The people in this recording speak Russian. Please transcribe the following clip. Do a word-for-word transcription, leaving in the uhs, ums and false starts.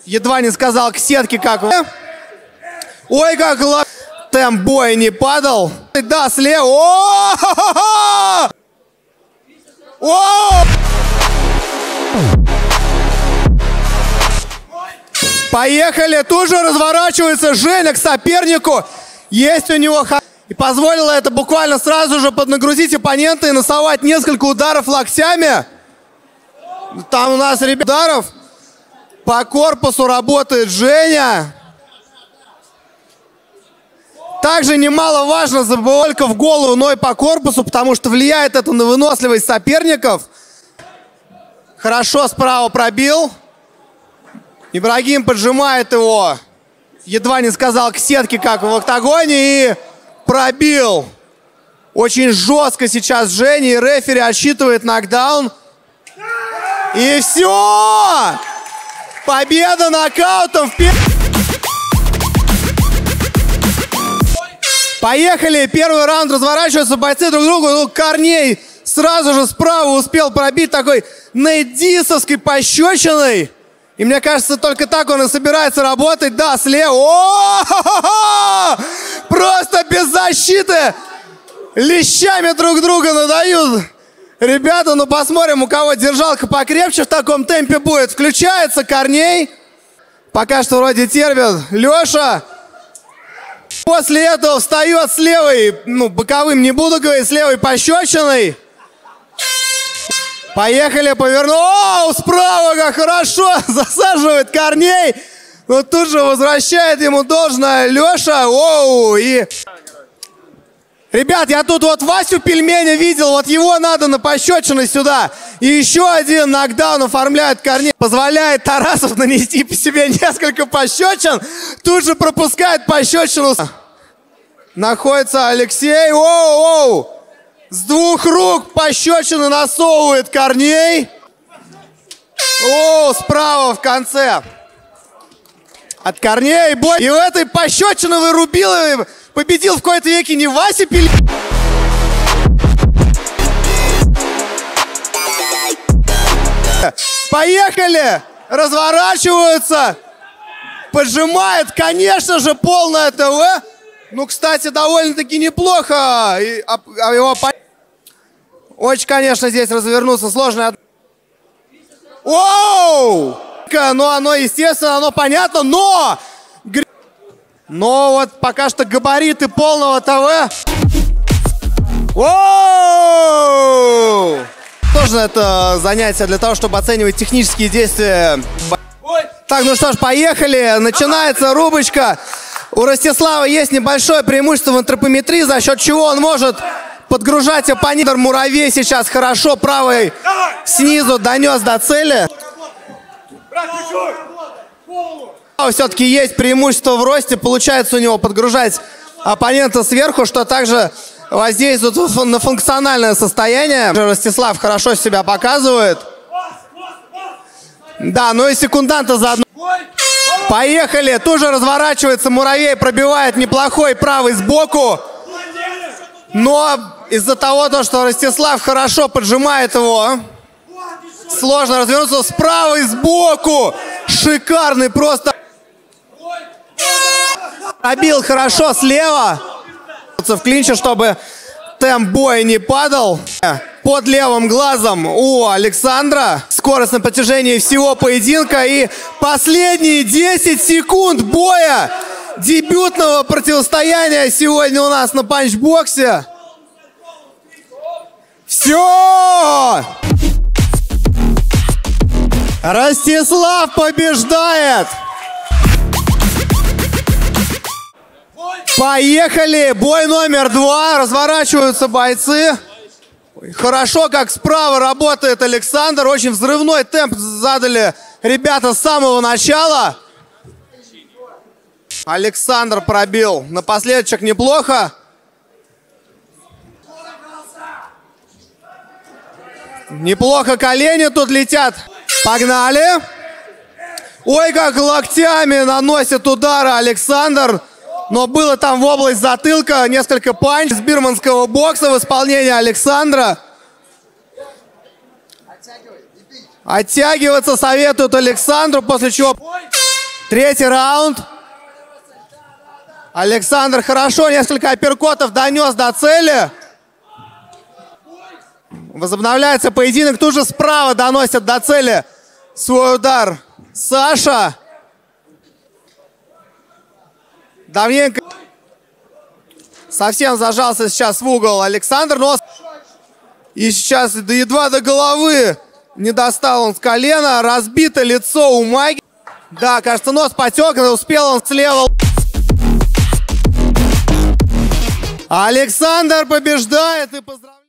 Едва не сказал к сетке, как... Ой, как л... темп боя не падал. Да, слева. О! О! Поехали. Тут же разворачивается Женя к сопернику. Есть у него... И позволило это буквально сразу же поднагрузить оппонента и носовать несколько ударов локтями. Там у нас, ребят, ударов. По корпусу работает Женя. Также немаловажно забывать только в голову, но и по корпусу, потому что влияет это на выносливость соперников. Хорошо справа пробил. Ибрагим поджимает его. Едва не сказал к сетке, как в октагоне, и пробил. Очень жестко сейчас Женя, и рефери отсчитывает нокдаун. И все! Победа нокаутом в первом. Поехали! Первый раунд, разворачиваются бойцы друг к другу. Ну, Корней сразу же справа успел пробить такой нейдисовской пощечиной. И мне кажется, только так он и собирается работать. Да, слева. О-о-о-о-о! Просто без защиты лещами друг друга надают. Ребята, ну посмотрим, у кого держалка покрепче в таком темпе будет. Включается Корней. Пока что вроде терпит Леша. После этого встает с левой, ну, боковым не буду говорить, с левой пощечиной. Поехали, поверну. О, справа как хорошо засаживает Корней. Но тут же возвращает ему должное Леша. Оу, и... Ребят, я тут вот Васю Пельменя видел, вот его надо на пощечины сюда. И еще один нокдаун оформляет Корней. Позволяет Тарасов нанести по себе несколько пощечин. Тут же пропускает пощечину. Находится Алексей. Оу-оу. С двух рук пощечины насовывает Корней. О, справа в конце. От Корнея бой. И в этой пощечины вырубил, победил в какой-то веке не Вася Пельменя. Поехали! Разворачиваются. Поджимает, конечно же, полное ТВ. Ну, кстати, довольно-таки неплохо. И, а, а его... Очень, конечно, здесь развернуться сложно. Оу! Ну, оно, естественно, оно понятно, но... Но вот пока что габариты полного ТВ. Оу! Тоже это занятие для того, чтобы оценивать технические действия. Так, ну что ж, поехали. Начинается рубочка. У Ростислава есть небольшое преимущество в антропометрии, за счет чего он может подгружать оппонента. Муравей сейчас хорошо правой снизу донес до цели. Все-таки есть преимущество в росте. Получается у него подгружать оппонента сверху, что также воздействует на функциональное состояние. Ростислав хорошо себя показывает. Да, ну и секунданта заодно. Поехали. Тут же разворачивается Муравей, пробивает неплохой правый сбоку. Но из-за того, что Ростислав хорошо поджимает его, сложно развернуться. Справа и сбоку. Шикарный просто. Пробил хорошо слева. В клинче, чтобы темп боя не падал. Под левым глазом у Александра. Скорость на протяжении всего поединка. И последние десять секунд боя дебютного противостояния сегодня у нас на панчбоксе. Все! Ростислав побеждает! Поехали! Бой номер два. Разворачиваются бойцы. Хорошо, как справа работает Александр. Очень взрывной темп задали ребята с самого начала. Александр пробил напоследок неплохо. Неплохо колени тут летят. Погнали. Ой, как локтями наносит удары Александр. Но было там в область затылка несколько панч с бирманского бокса в исполнении Александра. Оттягиваться советуют Александру, после чего Третий раунд. Александр хорошо несколько апперкотов донес до цели. Возобновляется поединок. Тут же справа доносит до цели свой удар Саша. Давненько совсем зажался сейчас в угол Александр. Но... И сейчас едва до головы не достал он с колена. Разбито лицо у Маги. Да, кажется, нос потек. Успел он слева. Александр побеждает и поздравляет.